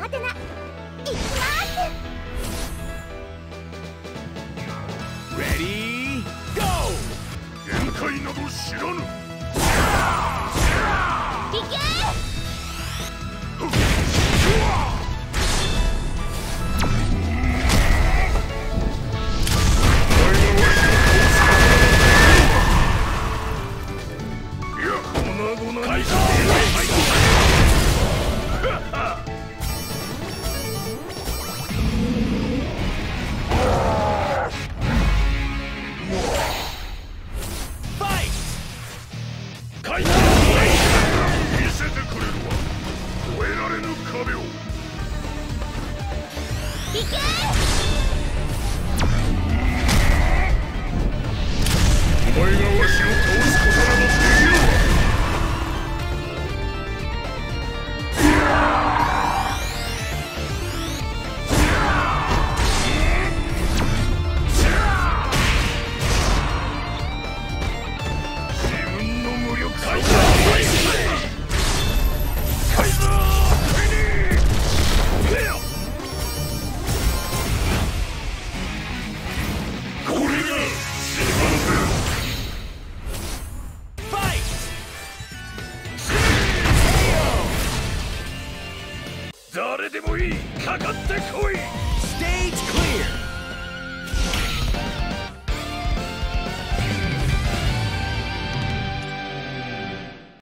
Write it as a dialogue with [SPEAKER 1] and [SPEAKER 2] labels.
[SPEAKER 1] ハテナいきます。
[SPEAKER 2] レディーゴー。
[SPEAKER 3] 限界など知らぬ。
[SPEAKER 1] いけ。
[SPEAKER 3] 見せてくれるわ。越えられぬ壁を。
[SPEAKER 1] いけ。
[SPEAKER 3] お前がわしを倒すことなどできるわ。自分の無力さを誰でもいい、かかってこい。
[SPEAKER 2] Stage clear.